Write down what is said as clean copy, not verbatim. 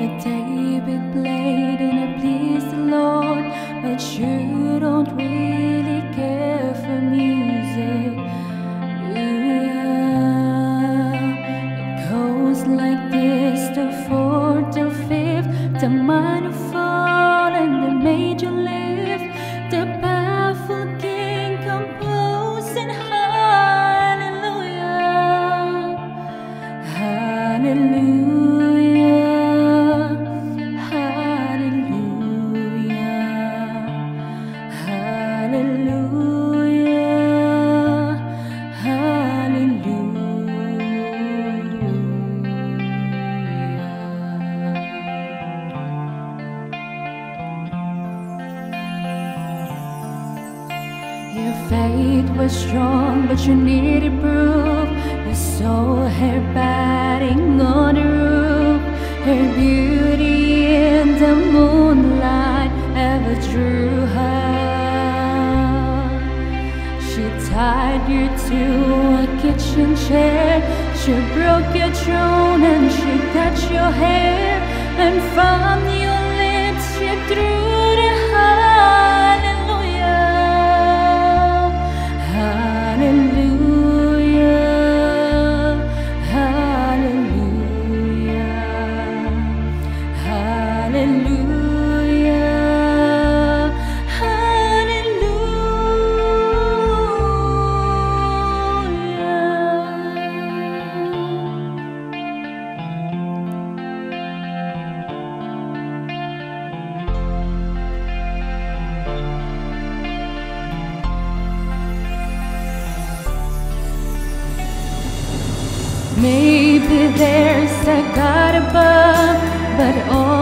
like David played and it pleased the Lord, but you don't really care for music. It goes like this: the fourth, the fifth, the minor fall and the major lift, the baffled king composing hallelujah, hallelujah, hallelujah, hallelujah, hallelujah. Your faith was strong, but you needed proof. You saw her batting on the roof. Her beauty in the moonlight ever drew her. She tied you to a kitchen chair. She broke your throne and she touched your hair. And from your lips she threw the hallelujah, hallelujah, hallelujah, hallelujah, Maybe there's a God above, but all